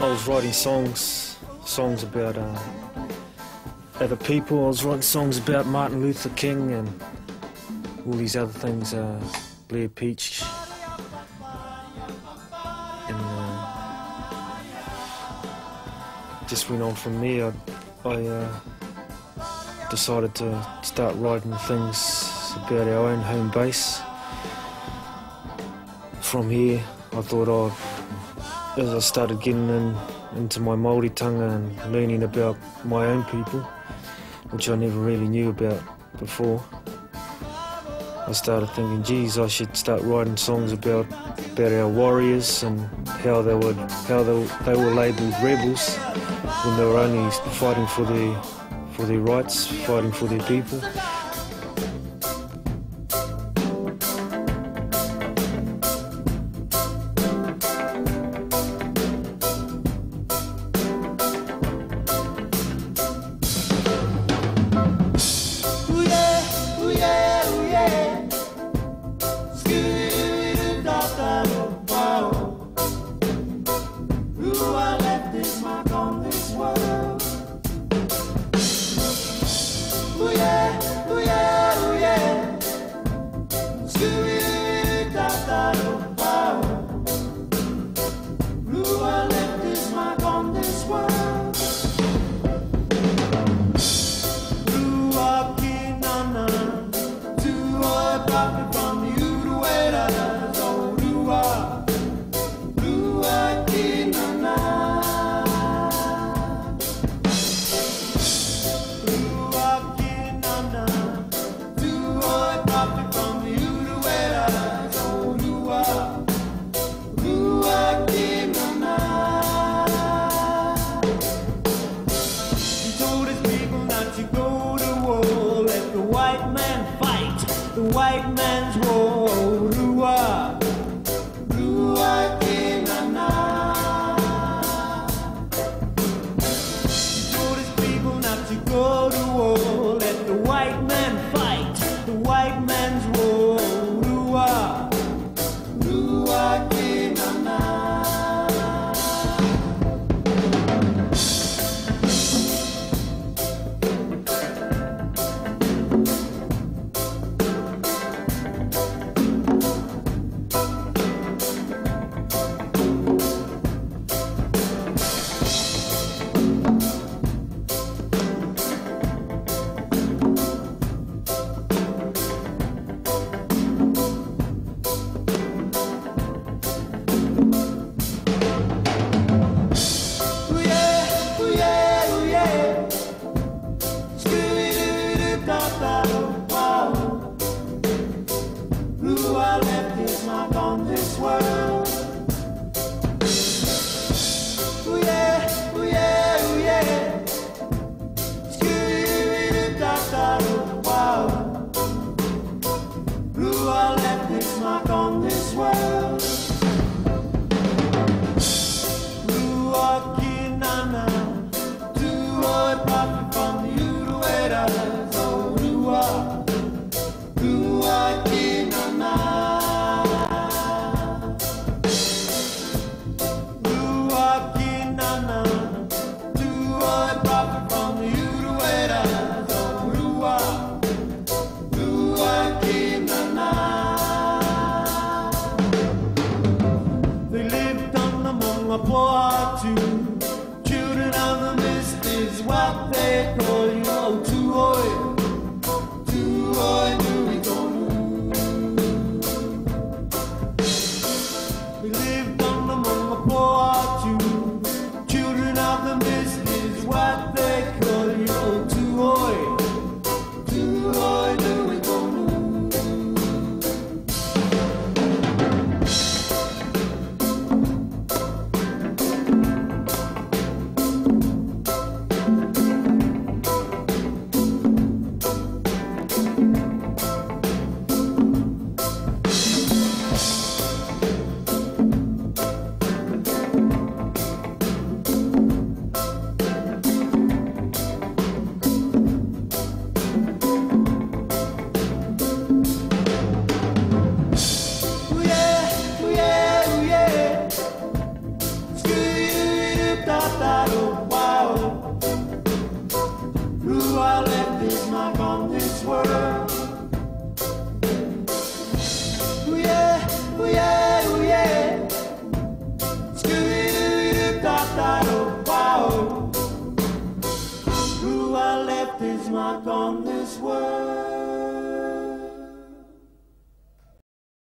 was writing songs about other people. I was writing songs about Martin Luther King and all these other things, Blair Peach. And just went on from there. I decided to start writing things about our own home base. From here, I thought as I started getting into my Māori tongue and learning about my own people, which I never really knew about before, I started thinking, geez, I should start writing songs about our warriors and how they were labelled rebels when they were only fighting for their rights, fighting for their people. The white man's war, Rua, Rua Kinana. He told his people not to go to war, let the white man fight, the white man's war, Rua, Rua Kinana. Rua left his mark on this world. Ooh yeah, ooh yeah, ooh yeah. Scoo-doo-doo-da-da-da-wow. Rua left his mark on this world. Rua Kinana, Tuoi prophet from the Urueras. Oh Rua, Rua Kinana. Rua Kinana, Tuoi prophet from the Urueras. Oh Rua, Rua Kinana. They lived on among a Poatu. Children of the mist is what they call you. Oh Tuoi, Tuoi Nui Tonu. We lived on among a Poatu. Children of the mist is what they call you. Oh Tuoi, Tuoi Nui Tonu. on this world.